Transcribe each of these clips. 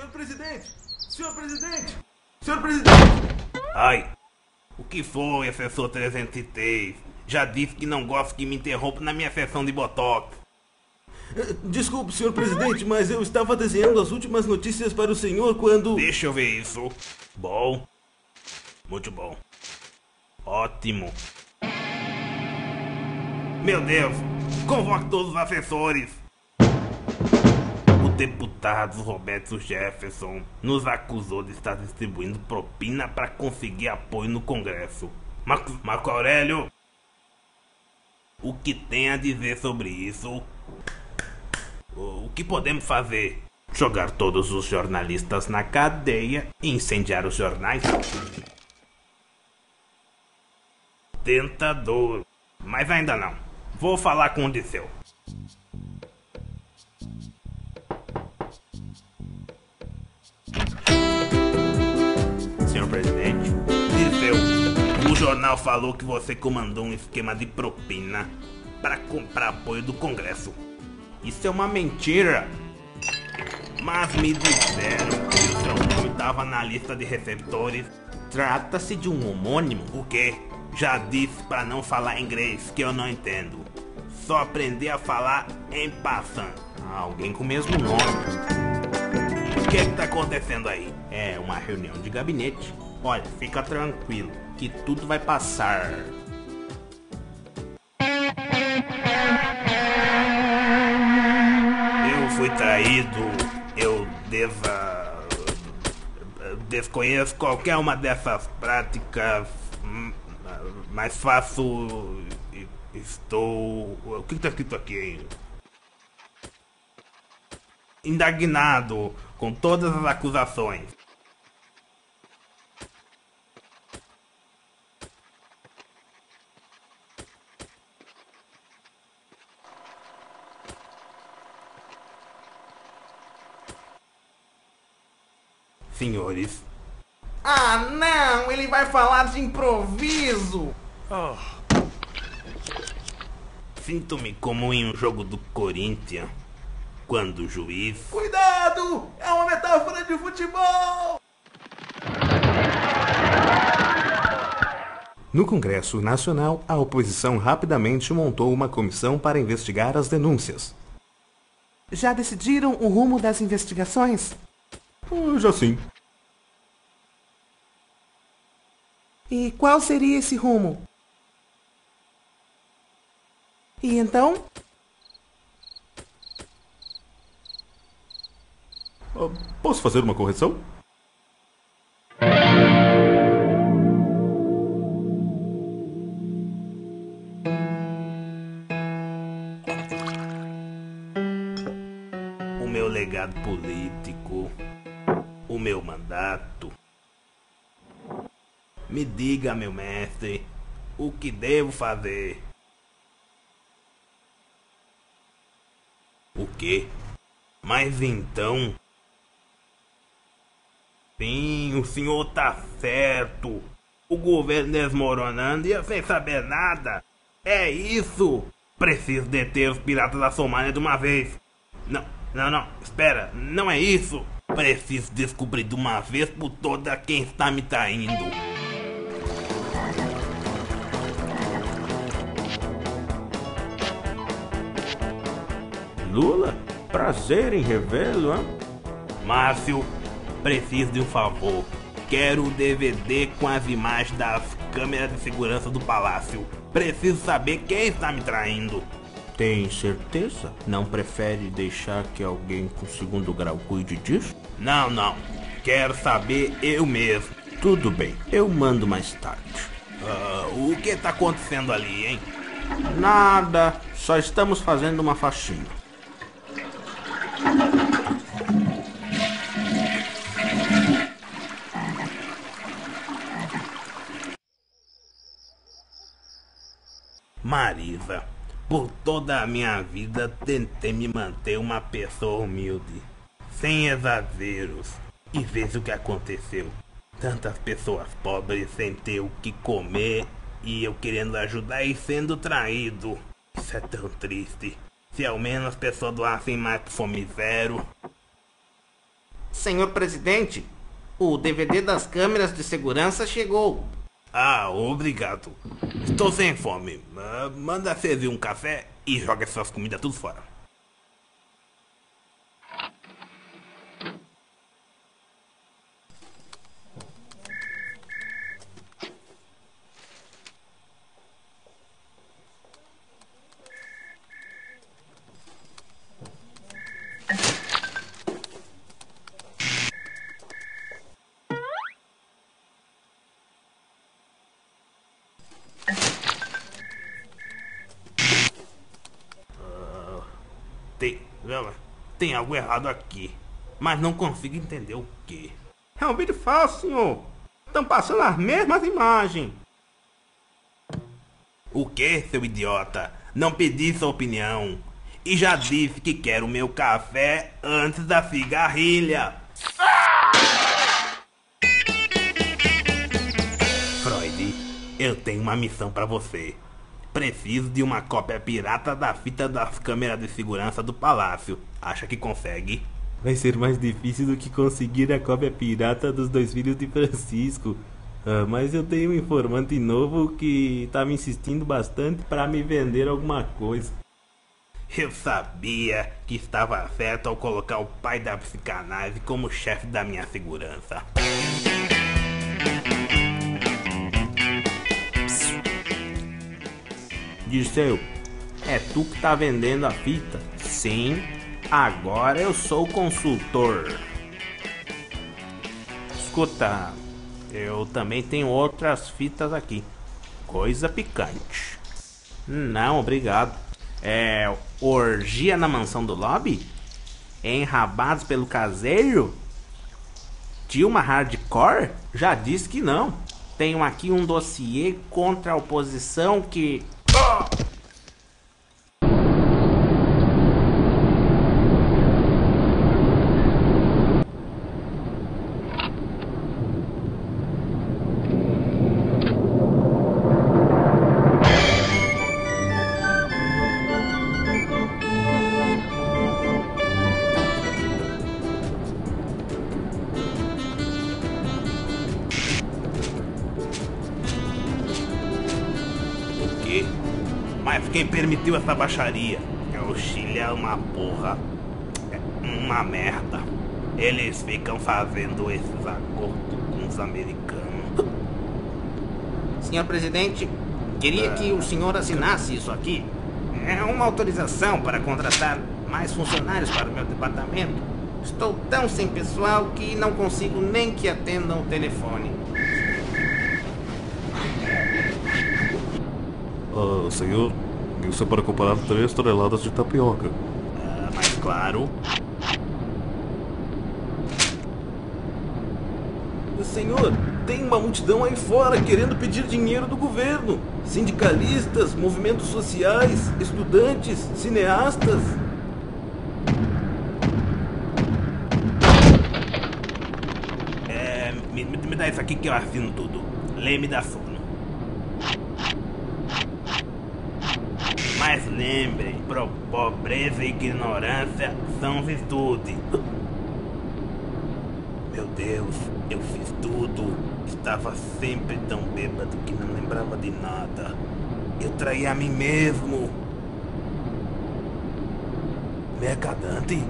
Senhor presidente! Senhor presidente! Senhor presidente! Ai, o que foi, assessor 303? Já disse que não gosto que me interrompa na minha sessão de botox. Desculpe, senhor presidente, mas eu estava desenhando as últimas notícias para o senhor quando... Deixa eu ver isso. Bom. Muito bom. Ótimo. Meu Deus, convoque todos os assessores. O deputado Roberto Jefferson nos acusou de estar distribuindo propina para conseguir apoio no Congresso. Marco Aurélio, o que tem a dizer sobre isso? O que podemos fazer? Jogar todos os jornalistas na cadeia e incendiar os jornais? Tentador, mas ainda não. Vou falar com o Disseu. Senhor presidente, Disseu, o jornal falou que você comandou um esquema de propina para comprar apoio do Congresso. Isso é uma mentira. Mas me disseram que o seu nome estava na lista de receptores. Trata-se de um homônimo? O quê? Já disse para não falar inglês, que eu não entendo. Só aprendi a falar em passant. Alguém com o mesmo nome. O que está acontecendo aí? É uma reunião de gabinete. Olha, fica tranquilo, que tudo vai passar. Eu fui traído. Eu desconheço qualquer uma dessas práticas, mas faço... Estou... O que está escrito aqui, hein? Indignado com todas as acusações. Senhores. Ah, não! Ele vai falar de improviso! Sinto-me como em um jogo do Corinthians, quando o juiz... Cuidado! É uma metáfora de futebol! No Congresso Nacional, a oposição rapidamente montou uma comissão para investigar as denúncias. Já decidiram o rumo das investigações? Já sim. E qual seria esse rumo? E então? Posso fazer uma correção? O meu legado político, o meu mandato. Me diga, meu mestre, o que devo fazer? O quê? Mas então... Sim, o senhor tá certo. O governo desmoronando e eu sem saber nada. É isso. Preciso deter os piratas da Somália de uma vez. Não, espera, não é isso. Preciso descobrir de uma vez por todas quem está me traindo. Lula? Prazer em revê-lo, hein? Márcio, preciso de um favor. Quero o DVD com as imagens das câmeras de segurança do palácio. Preciso saber quem está me traindo. Tem certeza? Não prefere deixar que alguém com segundo grau cuide disso? Não. Quero saber eu mesmo. Tudo bem, eu mando mais tarde. O que está acontecendo ali, hein? Nada, só estamos fazendo uma faxina. Marisa, por toda a minha vida tentei me manter uma pessoa humilde, sem exageros. E veja o que aconteceu. Tantas pessoas pobres sem ter o que comer e eu querendo ajudar e sendo traído. Isso é tão triste. Se ao menos as pessoas doassem mais pro Fome Zero. Senhor presidente, o DVD das câmeras de segurança chegou. Ah, obrigado. Estou sem fome. Manda servir um café e joga essas comidas tudo fora. Tem algo errado aqui, mas não consigo entender o que. É um vídeo falso, senhor. Estão passando as mesmas imagens. O que, seu idiota? Não pedi sua opinião. E já disse que quero o meu café antes da cigarrilha. Freud, eu tenho uma missão pra você. Preciso de uma cópia pirata da fita das câmeras de segurança do palácio. Acha que consegue? Vai ser mais difícil do que conseguir a cópia pirata dos 2 filhos de Francisco. Mas eu tenho um informante novo que tá me insistindo bastante para me vender alguma coisa. Eu sabia que estava certo ao colocar o pai da psicanálise como chefe da minha segurança. Dirceu, é tu que tá vendendo a fita? Sim, agora eu sou o consultor. Escuta, eu também tenho outras fitas aqui. Coisa picante. Não, obrigado. É orgia na mansão do lobby? Enrabados pelo caseiro? Dilma Hardcore? Já disse que não. Tenho aqui um dossiê contra a oposição que... Mas quem permitiu essa baixaria? O Chile é uma porra. É uma merda. Eles ficam fazendo esses acordos com os americanos. Senhor presidente, queria que o senhor assinasse isso aqui. É uma autorização para contratar mais funcionários para o meu departamento. Estou tão sem pessoal que não consigo nem que atendam o telefone. Senhor, isso é para comparar 3 toneladas de tapioca. Mas claro. Senhor, tem uma multidão aí fora querendo pedir dinheiro do governo. Sindicalistas, movimentos sociais, estudantes, cineastas. Me dá isso aqui que eu assino tudo. Lê-me da sono. Mas lembre, pobreza e ignorância são virtude. Meu Deus, eu fiz tudo. Estava sempre tão bêbado que não lembrava de nada. Eu traí a mim mesmo. Mercadante?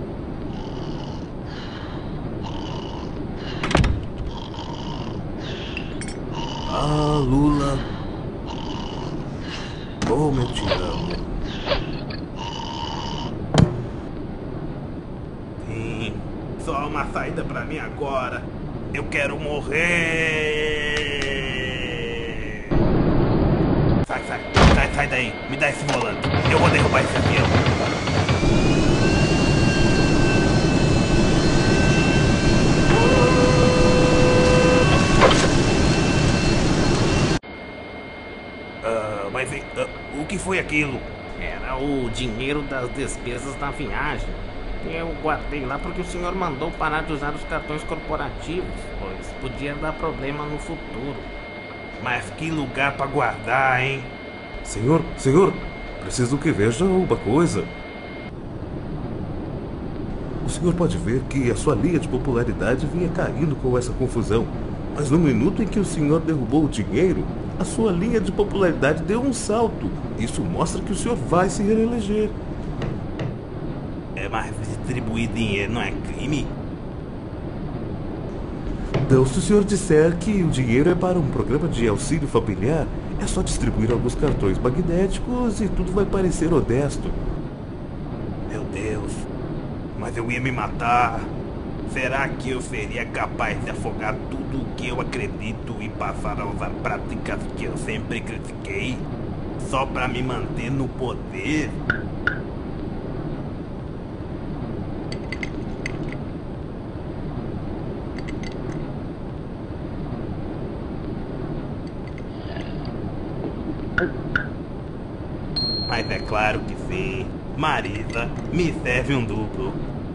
Ah, Lula. Como eu te amo. Sim, só uma saída pra mim agora. Eu quero morrer. Sai daí. Me dá esse volante. Eu vou derrubar esse avião. Mas o que foi aquilo? Era o dinheiro das despesas da viagem. Eu guardei lá porque o senhor mandou parar de usar os cartões corporativos, pois podia dar problema no futuro. Mas que lugar pra guardar, hein? Senhor, preciso que veja uma coisa. O senhor pode ver que a sua linha de popularidade vinha caindo com essa confusão. Mas no minuto em que o senhor derrubou o dinheiro, a sua linha de popularidade deu um salto. Isso mostra que o senhor vai se reeleger. É, mas distribuir dinheiro não é crime? Então, se o senhor disser que o dinheiro é para um programa de auxílio familiar, é só distribuir alguns cartões magnéticos e tudo vai parecer honesto. Meu Deus, mas eu ia me matar. Será que eu seria capaz de afogar tudo o que eu acredito e passar a usar práticas que eu sempre critiquei só para me manter no poder? Mas é claro que sim. Marisa, me serve um duplo.